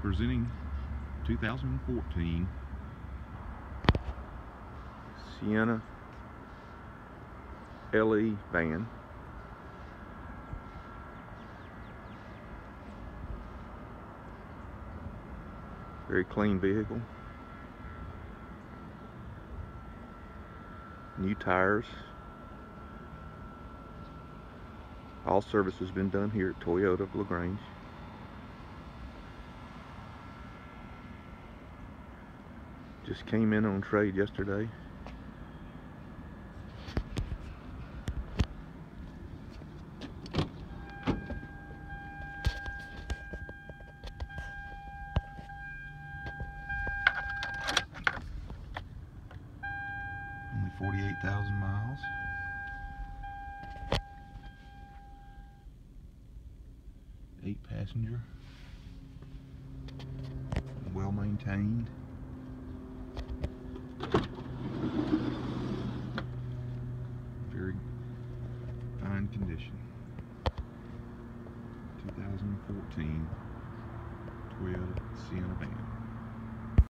Presenting 2014 Sienna LE van. Very clean vehicle. New tires. All service has been done here at Toyota of LaGrange. Just came in on trade yesterday. Only 48,000 miles. Eight passenger. Well maintained. Very fine condition. 2014 Toyota Sienna van.